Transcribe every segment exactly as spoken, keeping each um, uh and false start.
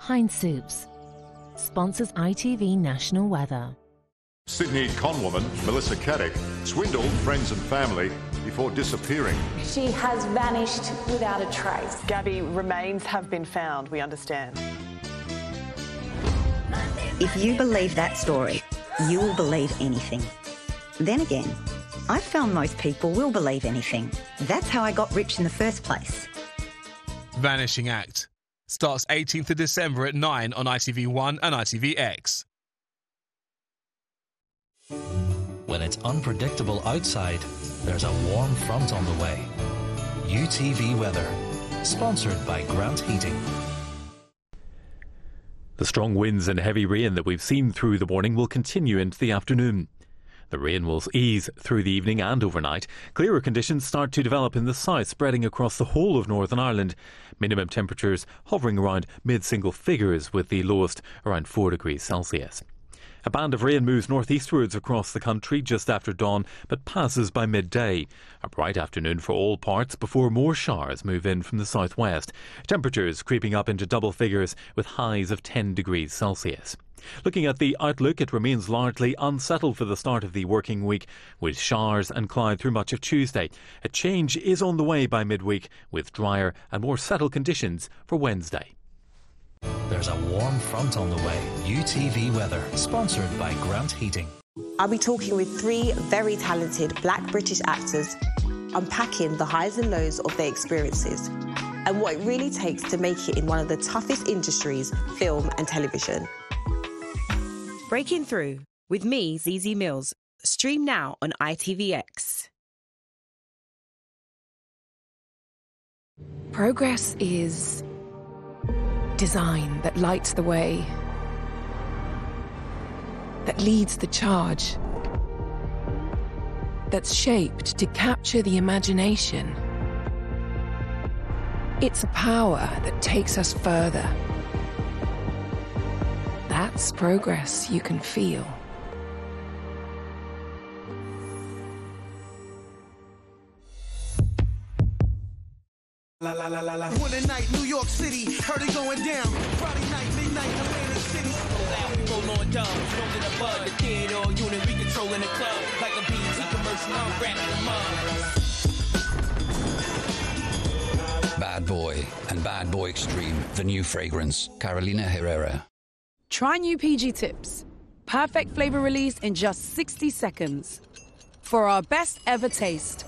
Pine Soups. Sponsors I T V National Weather. Sydney conwoman Melissa Caddick swindled friends and family before disappearing. She has vanished without a trace. Gabby remains have been found, we understand. If you believe that story, you will believe anything. Then again, I've found most people will believe anything. That's how I got rich in the first place. Vanishing Act starts eighteenth of December at nine on I T V one and I T V X. When it's unpredictable outside, there's a warm front on the way. U T V weather, sponsored by Grant Heating. The strong winds and heavy rain that we've seen through the morning will continue into the afternoon. The rain will ease through the evening and overnight. Clearer conditions start to develop in the south, spreading across the whole of Northern Ireland. Minimum temperatures hovering around mid-single figures, with the lowest around four degrees Celsius. A band of rain moves northeastwards across the country just after dawn, but passes by midday. A bright afternoon for all parts before more showers move in from the southwest. Temperatures creeping up into double figures with highs of ten degrees Celsius. Looking at the outlook, it remains largely unsettled for the start of the working week, with showers and cloud through much of Tuesday. A change is on the way by midweek, with drier and more settled conditions for Wednesday. There's a warm front on the way. U T V weather, sponsored by Grant Heating. I'll be talking with three very talented black British actors, unpacking the highs and lows of their experiences and what it really takes to make it in one of the toughest industries, film and television. Breaking Through with me, Z Z Mills. Stream now on I T V X. Progress is design that lights the way, that leads the charge, that's shaped to capture the imagination. It's a power that takes us further. That's progress you can feel. La la la la la. One night, New York City, heard it going down. Friday night, midnight, Atlantic City. Roll on down, rolling the bud, the kid all unit, we controlling the club like a B T commercial. I'm rapping mud. Bad Boy and Bad Boy Extreme, the new fragrance. Carolina Herrera. Try new P G Tips. Perfect flavor release in just sixty seconds. For our best ever taste.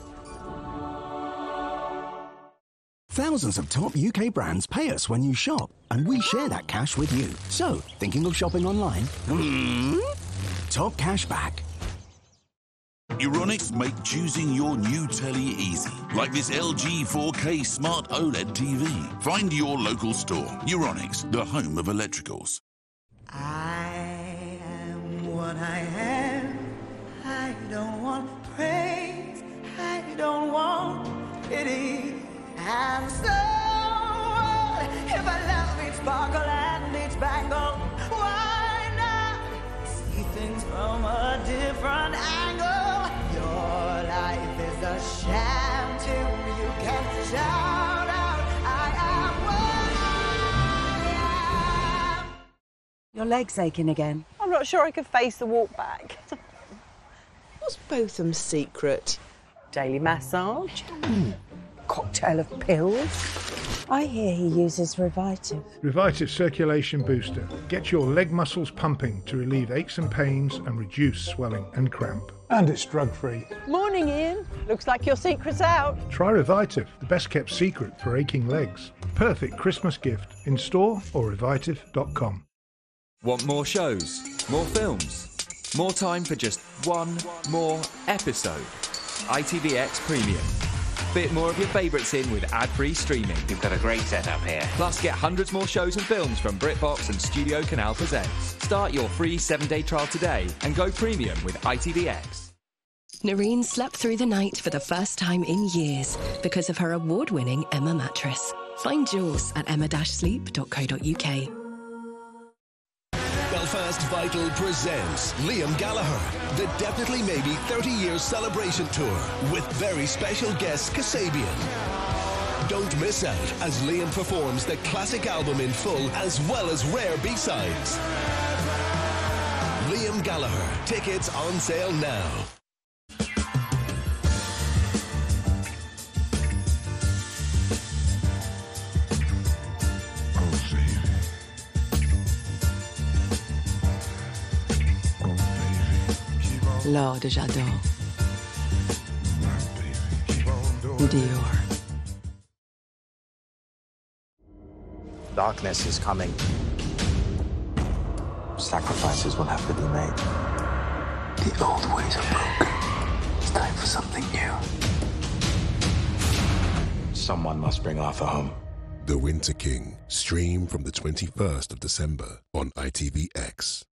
Thousands of top U K brands pay us when you shop, and we share that cash with you. So, thinking of shopping online? Hmm? Top cash back. Euronics make choosing your new telly easy, like this L G four K Smart OLED T V. Find your local store. Euronics, the home of electricals. I am what I am. I don't want praise. I don't want pity. And so, if I love each sparkle and each bangle, why not see things from a different angle? Your life is a sham till you can shout out, I am what I am. Your leg's aching again. I'm not sure I could face the walk back. What's Botham's secret? Daily massage. Mm. Cocktail of pills. I hear he uses Revitive. Revitive Circulation Booster. Get your leg muscles pumping to relieve aches and pains and reduce swelling and cramp. And it's drug-free. Morning, Ian. Looks like your secret's out. Try Revitive, the best-kept secret for aching legs. Perfect Christmas gift. In store or revitive dot com. Want more shows? More films? More time for just one more episode? I T V X Premium. Fit more of your favourites in with ad-free streaming. You've got a great setup here. Plus, get hundreds more shows and films from BritBox and Studio Canal Presents. Start your free seven-day trial today and go premium with I T V X. Noreen slept through the night for the first time in years because of her award-winning Emma mattress. Find yours at emma dash sleep dot co dot uk. Belfast Vital presents Liam Gallagher, the Definitely Maybe thirty years celebration tour with very special guest Kasabian. Don't miss out as Liam performs the classic album in full as well as rare B-sides. Liam Gallagher. Tickets on sale now. Lord, j'adore. Dior. Darkness is coming. Sacrifices will have to be made. The old ways are broken. It's time for something new. Someone must bring Arthur home. The Winter King. Stream from the twenty-first of December on I T V X.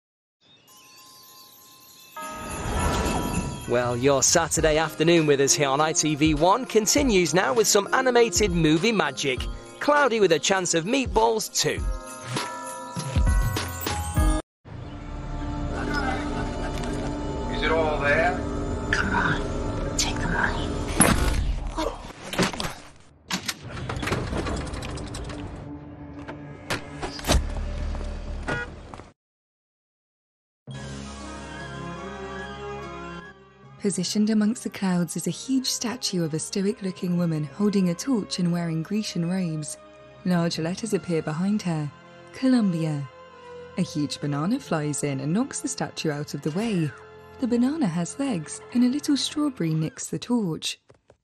Well, your Saturday afternoon with us here on I T V one continues now with some animated movie magic. Cloudy with a chance of meatballs too. Is it all there? Come on, take the money. Positioned amongst the clouds is a huge statue of a stoic-looking woman holding a torch and wearing Grecian robes. Large letters appear behind her. Columbia. A huge banana flies in and knocks the statue out of the way. The banana has legs, and a little strawberry nicks the torch.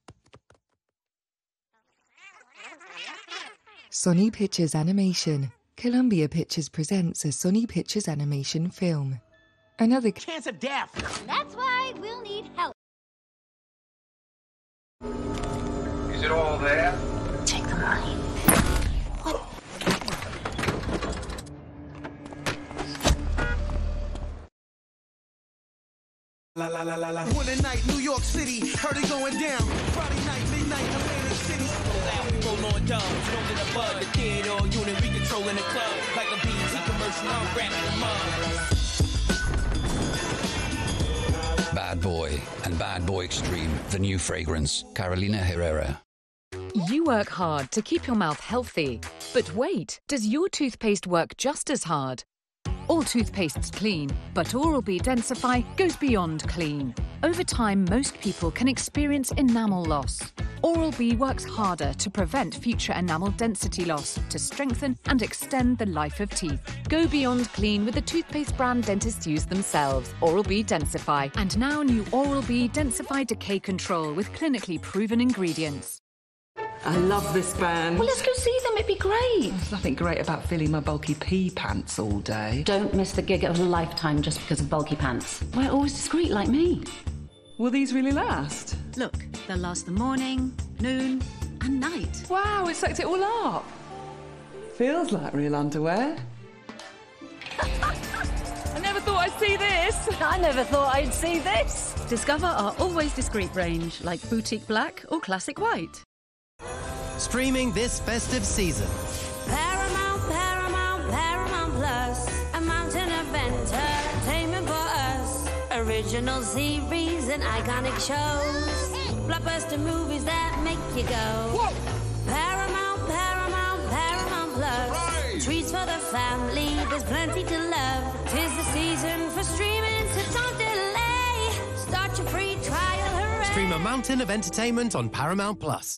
Sony Pictures Animation. Columbia Pictures presents a Sony Pictures Animation film. Another chance of death. That's why we'll need help. Is it all there? Take the money. La la la la la. One night, New York City, heard it going down. Friday night, midnight, Atlantic City. Roll out, we roll on dubs, rolling a bud. The theater unit, we controlling the club. Like a B T commercial, I'm rapping them up. Bad Boy and Bad Boy Extreme, the new fragrance. Carolina Herrera. You work hard to keep your mouth healthy. But wait, does your toothpaste work just as hard? All toothpastes clean, but Oral-B Densify goes beyond clean. Over time, most people can experience enamel loss. Oral-B works harder to prevent future enamel density loss, to strengthen and extend the life of teeth. Go beyond clean with the toothpaste brand dentists use themselves, Oral-B Densify. And now new Oral-B Densify Decay Control with clinically proven ingredients. I love this band. Well, let's go see them. It'd be great. There's nothing great about filling my bulky pea pants all day. Don't miss the gig of a lifetime just because of bulky pants. We're always discreet like me. Will these really last? Look, they'll last the morning, noon, and night. Wow, it soaked it all up. Feels like real underwear. I never thought I'd see this. I never thought I'd see this. Discover our always discreet range, like boutique black or classic white. Streaming this festive season. Paramount, Paramount, Paramount Plus. A mountain of entertainment for us. Original series and iconic shows. Blockbuster movies that make you go. Whoa. Paramount, Paramount, Paramount Plus. Right. Treats for the family, there's plenty to love. Tis the season for streaming, so don't delay. Start your free trial, hooray. Stream a mountain of entertainment on Paramount Plus.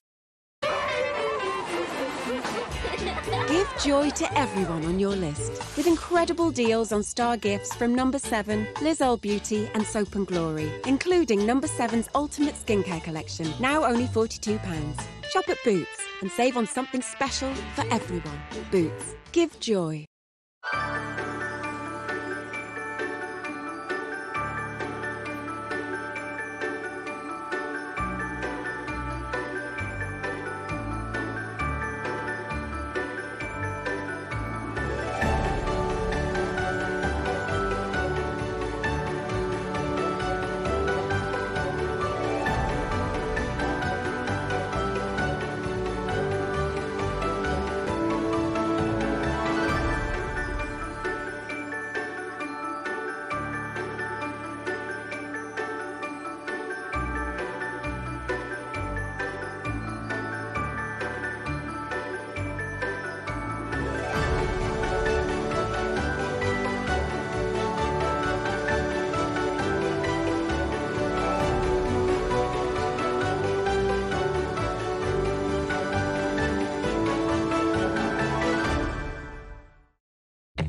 Give joy to everyone on your list with incredible deals on star gifts from Number seven, Liz Earle Beauty and Soap and Glory, including Number seven's Ultimate Skincare Collection, now only forty-two pounds. Shop at Boots and save on something special for everyone. Boots. Give joy.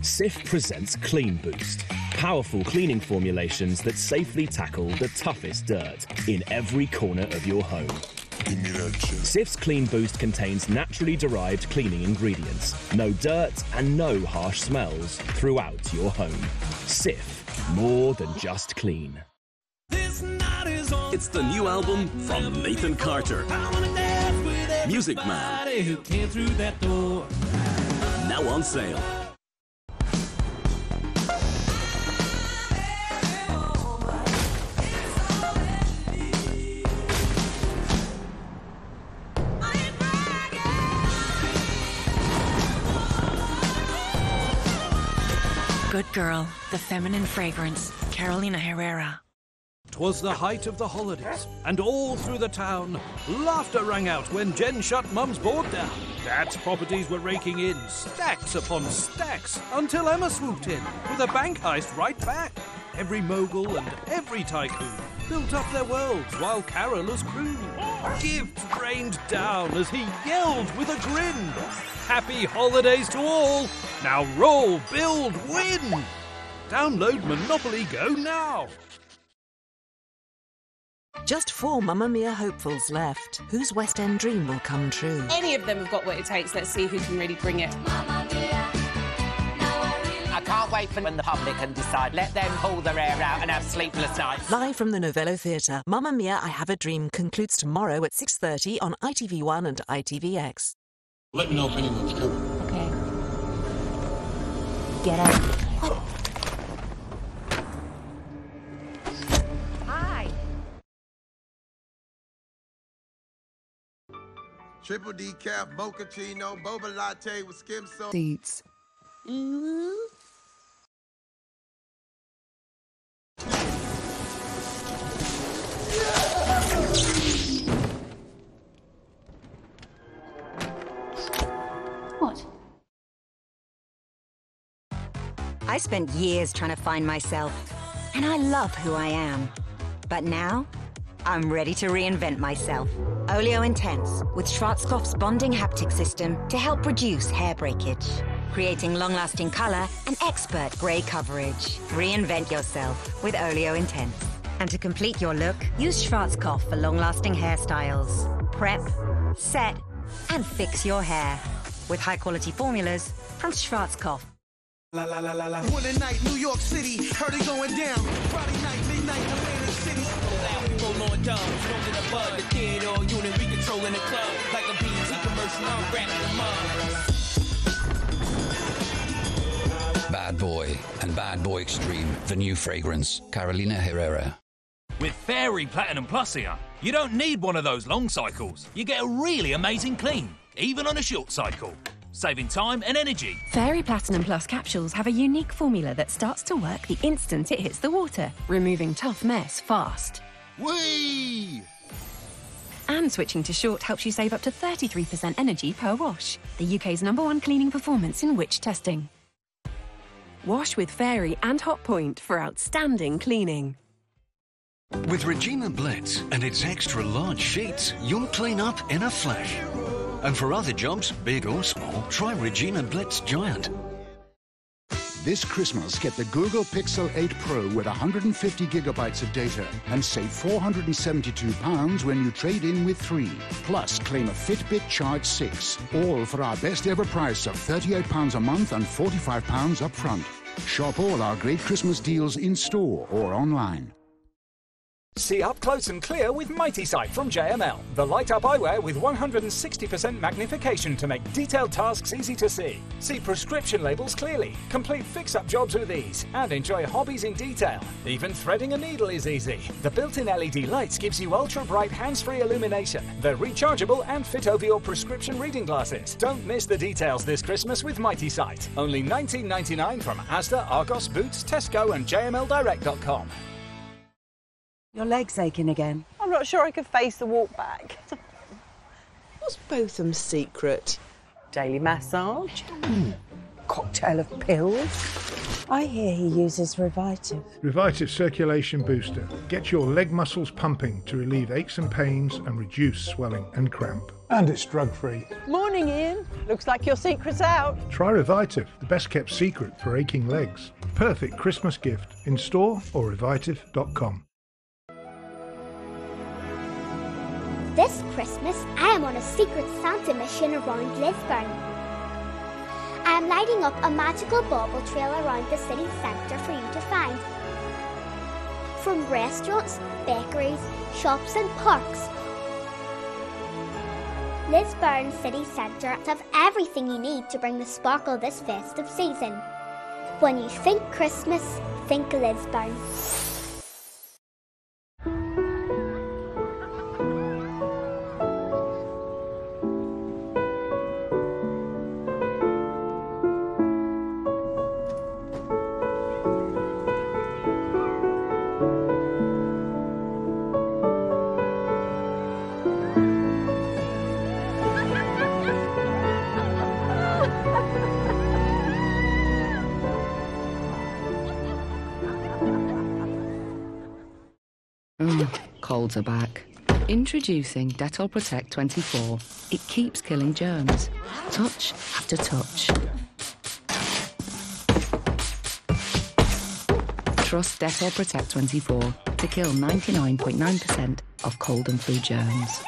Cif presents Clean Boost. Powerful cleaning formulations that safely tackle the toughest dirt in every corner of your home. Cif's Clean Boost contains naturally derived cleaning ingredients, no dirt and no harsh smells throughout your home. Cif, more than just clean. It's the new album from Nathan Carter, Music Man. Who came through that door. Now on sale. Good Girl, the feminine fragrance, Carolina Herrera. 'Twas the height of the holidays, and all through the town, laughter rang out when Jen shut Mum's board down. Dad's properties were raking in, stacks upon stacks, until Emma swooped in, with a bank heist right back. Every mogul and every tycoon built up their worlds while carolers crooned. Gifts rained down as he yelled with a grin. Happy holidays to all! Now roll, build, win! Download Monopoly Go now! Just four Mamma Mia hopefuls left. Whose West End dream will come true? Any of them have got what it takes. Let's see who can really bring it. I can't wait for when the public can decide. Let them pull their hair out and have sleepless nights. Live from the Novello Theatre, Mamma Mia, I Have a Dream concludes tomorrow at six thirty on I T V one and I T V X. Let me know if anyone's coming. Okay. Get out. Hi. Triple decaf, mochaccino, boba latte with skim salt. Seats. Mm-hmm. What? I spent years trying to find myself, and I love who I am. But now, I'm ready to reinvent myself. Oleo Intense, with Schwarzkopf's bonding haptic system to help reduce hair breakage, creating long-lasting color and expert gray coverage. Reinvent yourself with Oleo Intense. And to complete your look, use Schwarzkopf for long-lasting hairstyles. Prep, set, and fix your hair with high-quality formulas from Schwarzkopf. La la la la la. One night, New York City, heard it going down. Friday night, midnight, Atlantic City. Roll out, we roll on dubs, rolling the bud, the kid or unit, we controlling the club like a B T commercial. I'm rapping them up. Bad Boy and Bad Boy Extreme, the new fragrance, Carolina Herrera. With Fairy Platinum Plus here, you don't need one of those long cycles. You get a really amazing clean, even on a short cycle, saving time and energy. Fairy Platinum Plus capsules have a unique formula that starts to work the instant it hits the water, removing tough mess fast. Whee! And switching to short helps you save up to thirty-three percent energy per wash. The U K's number one cleaning performance in witch testing. Wash with Fairy and Hot Point for outstanding cleaning. With Regina Blitz and its extra large sheets, you'll clean up in a flash. And for other jobs, big or small, try Regina Blitz Giant. This Christmas, get the Google Pixel eight Pro with one hundred fifty gigabytes of data and save four hundred seventy-two pounds when you trade in with three. Plus, claim a Fitbit Charge six, all for our best ever price of thirty-eight pounds a month and forty-five pounds up front. Shop all our great Christmas deals in store or online. See up close and clear with Mighty Sight from J M L. The light-up eyewear with one hundred sixty percent magnification to make detailed tasks easy to see. See prescription labels clearly, complete fix-up jobs with ease, and enjoy hobbies in detail. Even threading a needle is easy. The built-in L E D lights gives you ultra-bright hands-free illumination. They're rechargeable and fit over your prescription reading glasses. Don't miss the details this Christmas with Mighty Sight. Only nineteen ninety-nine from Asda, Argos, Boots, Tesco and J M L direct dot com. Your leg's aching again. I'm not sure I could face the walk back. What's Botham's secret? Daily massage? Mm. Cocktail of pills? I hear he uses Revitive. Revitive Circulation Booster. Get your leg muscles pumping to relieve aches and pains and reduce swelling and cramp. And it's drug-free. Morning, Ian. Looks like your secret's out. Try Revitive, the best kept secret for aching legs. Perfect Christmas gift in store or revitive dot com. This Christmas, I am on a secret Santa mission around Lisburn. I am lighting up a magical bauble trail around the city centre for you to find. From restaurants, bakeries, shops and parks, Lisburn city centre have everything you need to bring the sparkle this festive season. When you think Christmas, think Lisburn. Colds are back. Introducing Dettol Protect twenty-four. It keeps killing germs. Touch after touch. Trust Dettol Protect twenty-four to kill ninety-nine point nine percent of cold and flu germs.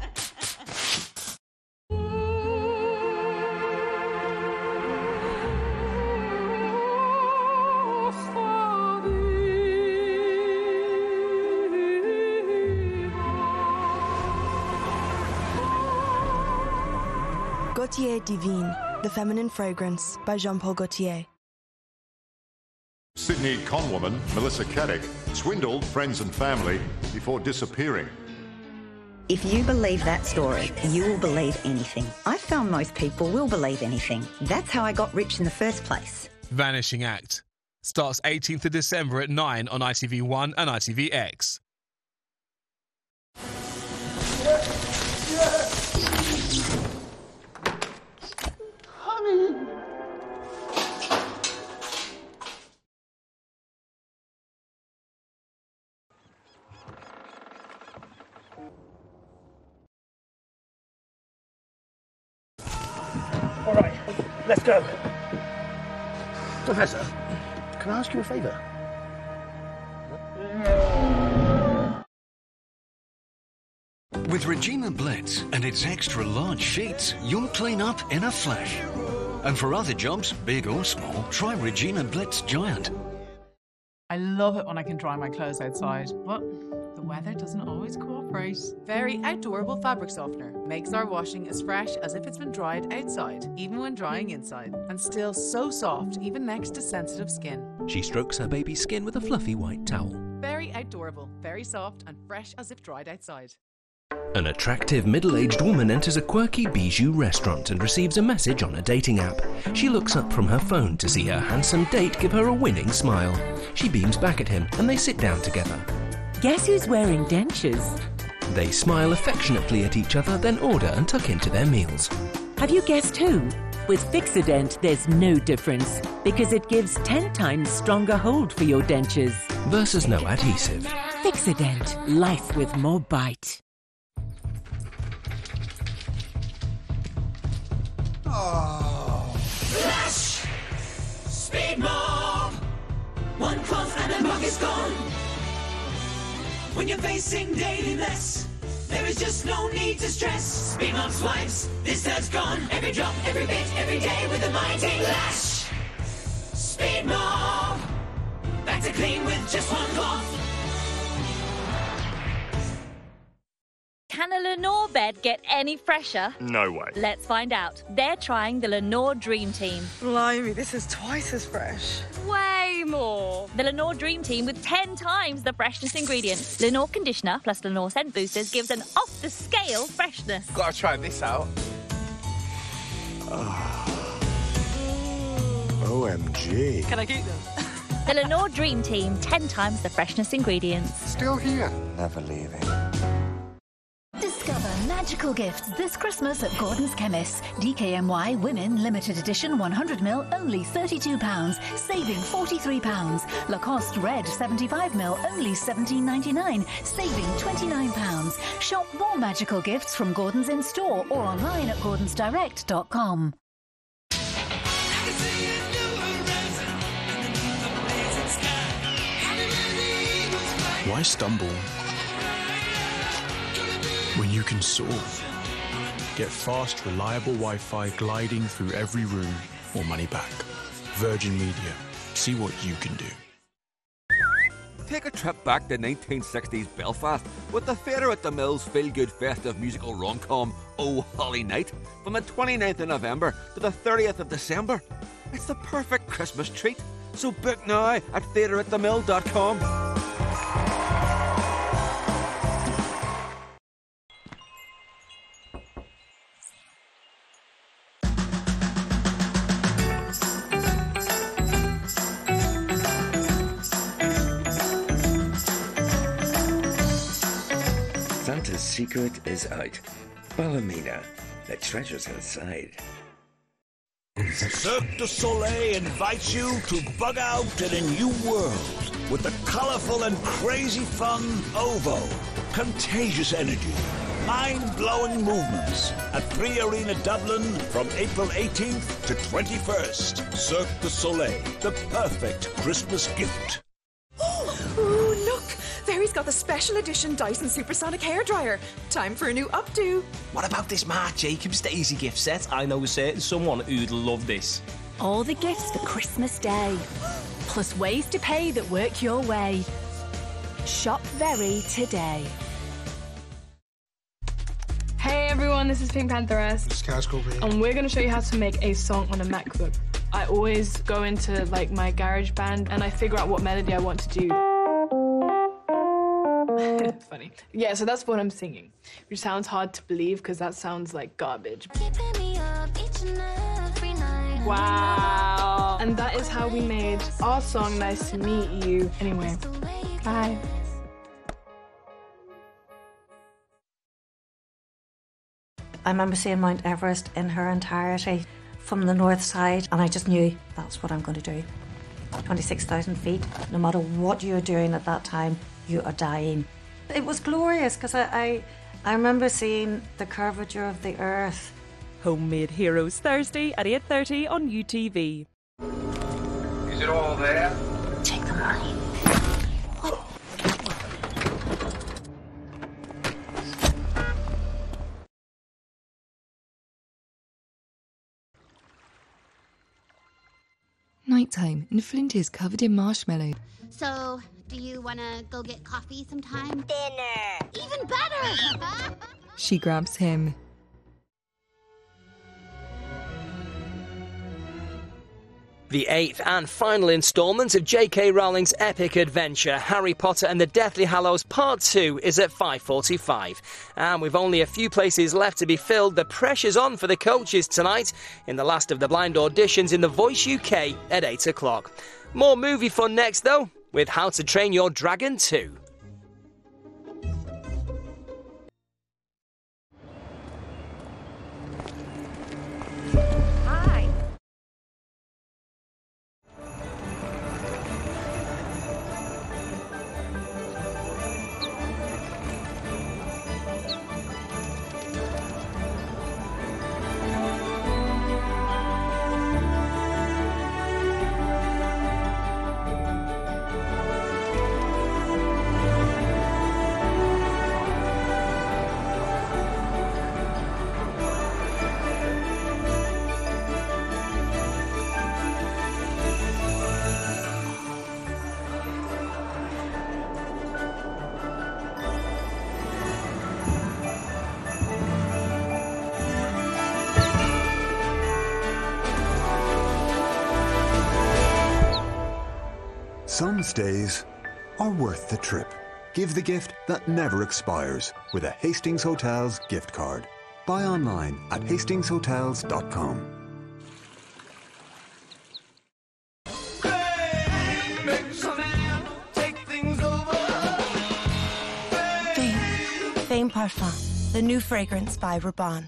Gaultier Divine, The Feminine Fragrance by Jean-Paul Gaultier. Sydney conwoman Melissa Caddick swindled friends and family before disappearing. If you believe that story, you will believe anything. I found most people will believe anything. That's how I got rich in the first place. Vanishing Act. Starts eighteenth of December at nine on I T V one and I T V X. All right, let's go. Professor, can I ask you a favour? With Regina Blitz and its extra large sheets, you'll clean up in a flash. And for other jobs, big or small, try Regina Blitz Giant. I love it when I can dry my clothes outside, but the weather doesn't always cooperate. Very Outdoorable Fabric Softener makes our washing as fresh as if it's been dried outside, even when drying inside, and still so soft, even next to sensitive skin. She strokes her baby's skin with a fluffy white towel. Very Outdoorable, very soft and fresh as if dried outside. An attractive middle-aged woman enters a quirky bijou restaurant and receives a message on a dating app. She looks up from her phone to see her handsome date give her a winning smile. She beams back at him and they sit down together. Guess who's wearing dentures? They smile affectionately at each other, then order and tuck into their meals. Have you guessed who? With Fixodent, there's no difference because it gives ten times stronger hold for your dentures. Versus no adhesive. Fixodent, life with more bite. Oh. Flash! Speed mob! One cloth and the mug is gone. When you're facing daily mess, there is just no need to stress. Speed mob swipes, this has gone. Every drop, every bit, every day with a mighty lash. Speed mob! Back to clean with just one cloth. Can a Lenore bed get any fresher? No way. Let's find out. They're trying the Lenore Dream Team. Blimey, this is twice as fresh. Way more. The Lenore Dream Team with ten times the freshness ingredients. Lenore Conditioner plus Lenore Scent Boosters gives an off-the-scale freshness. Gotta try this out. O M G. Can I keep them? The Lenore Dream Team, ten times the freshness ingredients. Still here. Never leaving. Discover magical magical gifts this Christmas at Gordon's Chemists. D K N Y Women Limited Edition one hundred mil, only thirty-two pounds, saving forty-three pounds. Lacoste Red seventy-five mil, only seventeen ninety-nine, saving twenty-nine pounds. Shop more magical gifts from Gordon's in store or online at gordons direct dot com. Why stumble when you can soar? Get fast, reliable Wi-Fi gliding through every room or money back. Virgin Media. See what you can do. Take a trip back to nineteen sixties Belfast with the Theatre at the Mills feel-good festive musical rom-com Oh Holly Night from the twenty-ninth of November to the thirtieth of December. It's the perfect Christmas treat, so book now at theatre at the mill dot com. Santa's secret is out. Ballymena, the treasure's inside. Cirque du Soleil invites you to bug out in a new world with the colourful and crazy fun OVO. Contagious energy, mind-blowing movements at Three Arena Dublin from April eighteenth to twenty-first. Cirque du Soleil, the perfect Christmas gift. Ooh, look! Very's got the special edition Dyson Supersonic hairdryer. Time for a new updo. What about this Marc Jacobs Daisy gift set? I know a certain someone who'd love this. All the gifts for Christmas Day. Plus ways to pay that work your way. Shop Very today. Hey everyone, this is Pink Pantheress. It's Cash Colby. And we're going to show you how to make a song on a MacBook. I always go into like my GarageBand and I figure out what melody I want to do. Funny. Yeah, so that's what I'm singing, which sounds hard to believe because that sounds like garbage. Wow. And that is how we made our song, Nice to Meet You. Anyway, bye. I remember seeing Mount Everest in her entirety from the north side, and I just knew that's what I'm going to do. twenty-six thousand feet, no matter what you're doing at that time, you are dying. It was glorious because I, I, I remember seeing the curvature of the earth. Homemade Heroes, Thursday at eight thirty on U T V. Is it all there? Take the money. Nighttime, and Flint is covered in marshmallow. So, do you want to go get coffee sometime? Dinner! Even better! She grabs him. The eighth and final instalment of J K Rowling's epic adventure, Harry Potter and the Deathly Hallows Part two, is at five forty-five. And with only a few places left to be filled, the pressure's on for the coaches tonight in the last of the blind auditions in The Voice U K at eight o'clock. More movie fun next, though, with How to Train Your Dragon two. Some stays are worth the trip. Give the gift that never expires with a Hastings Hotels gift card. Buy online at hastings hotels dot com. Fame. Fame parfum. the new fragrance by Rabanne.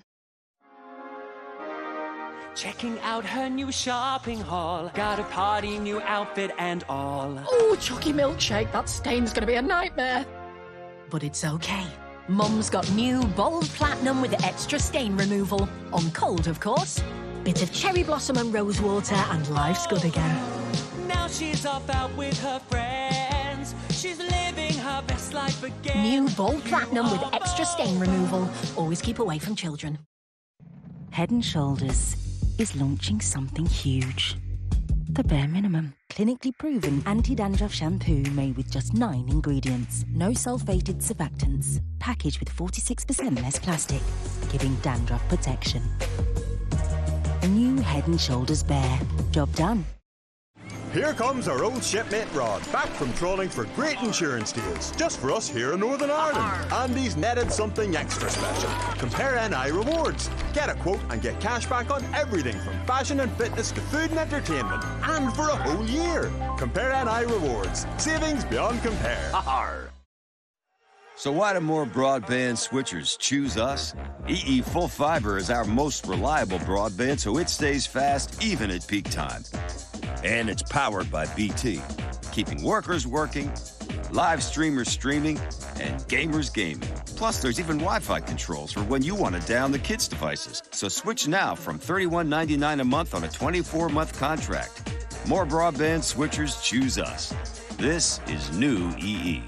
Checking out her new shopping haul. Got a party new outfit and all. Oh, chalky milkshake. That stain's gonna be a nightmare. But it's okay. Mum's got new Bold Platinum with extra stain removal. On cold, of course. Bit of cherry blossom and rose water and life's good again. Now she's off out with her friends. She's living her best life again. New Bold Platinum with extra stain removal. Always keep away from children. Head and Shoulders is launching something huge. The bare minimum. Clinically proven anti-dandruff shampoo made with just nine ingredients. No sulfated surfactants. Packaged with forty-six percent less plastic, giving dandruff protection. A new Head and Shoulders Bare. Job done. Here comes our old shipmate Rod, back from trawling for great insurance deals, just for us here in Northern Ireland. And he's netted something extra special. Compare N I Rewards. Get a quote and get cash back on everything from fashion and fitness to food and entertainment, and for a whole year. Compare N I Rewards. Savings beyond compare. So why do more broadband switchers choose us? E E Full Fiber is our most reliable broadband, so it stays fast even at peak time. And it's powered by B T, keeping workers working, live streamers streaming, and gamers gaming. Plus, there's even Wi-Fi controls for when you want to down the kids' devices. So switch now from thirty-one ninety-nine a month on a twenty-four month contract. More broadband switchers choose us. This is new E E.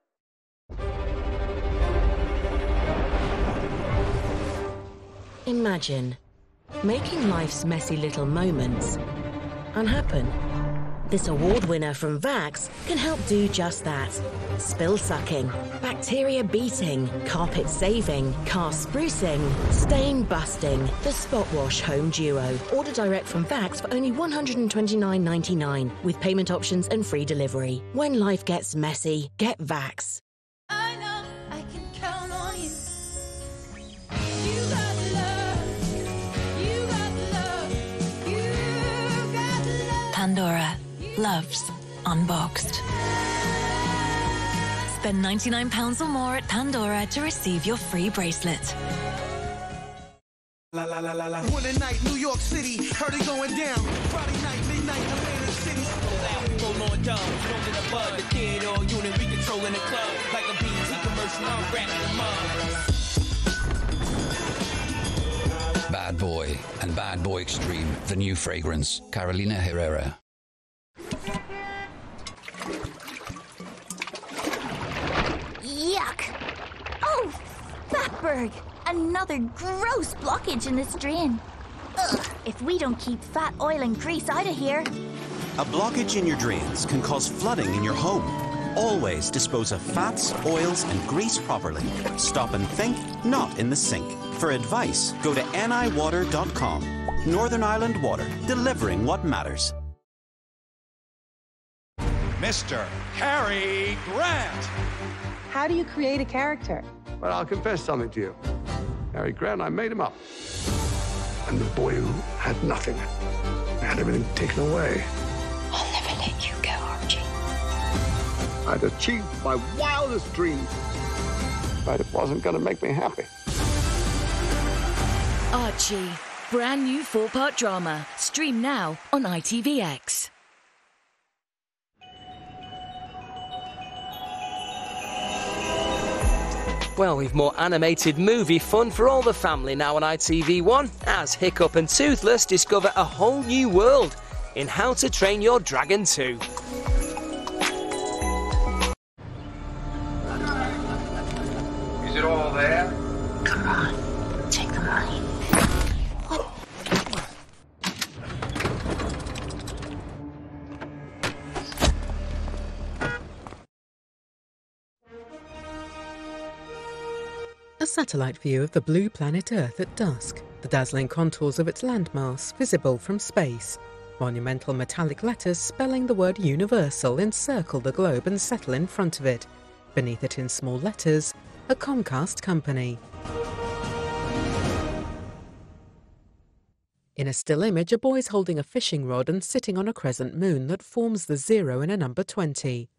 Imagine making life's messy little moments unhappen. This award winner from Vax can help do just that. Spill sucking, bacteria beating, carpet saving, car sprucing, stain busting. The Spot Wash Home Duo. Order direct from Vax for only one hundred twenty-nine ninety-nine with payment options and free delivery. When life gets messy, get Vax. I know I can count on you. You got love. You got love. You got love. Pandora. Loves Unboxed. Spend ninety-nine pounds or more at Pandora to receive your free bracelet. La la la la la. One night, New York City, heard it going down. Friday night, midnight, Atlantic City. Roll out, roll on down, don't get a bud. The kid or unit, we controlling the club. Like a B T commercial, I'm rapping them up. Bad Boy and Bad Boy Extreme, the new fragrance. Carolina Herrera. Yuck! Oh, fatberg! Another gross blockage in this drain. Ugh, if we don't keep fat, oil and grease out of here. A blockage in your drains can cause flooding in your home. Always dispose of fats, oils and grease properly. Stop and think, not in the sink. For advice, go to N I water dot com. Northern Ireland Water, delivering what matters. Mister Harry Grant. How do you create a character? Well, I'll confess something to you. Harry Grant, I made him up. I'm the boy who had nothing. I had everything taken away. I'll never let you go, Archie. I'd achieved my wildest dreams, but it wasn't going to make me happy. Archie, brand new four-part drama. Stream now on I T V X. Well, we've more animated movie fun for all the family now on I T V one, as Hiccup and Toothless discover a whole new world in How to Train Your Dragon two. Is it all there? Come on, take the money. A satellite view of the blue planet Earth at dusk, the dazzling contours of its landmass visible from space. Monumental metallic letters spelling the word universal encircle the globe and settle in front of it. Beneath it in small letters, a Comcast company. In a still image, a boy is holding a fishing rod and sitting on a crescent moon that forms the zero in a number twenty.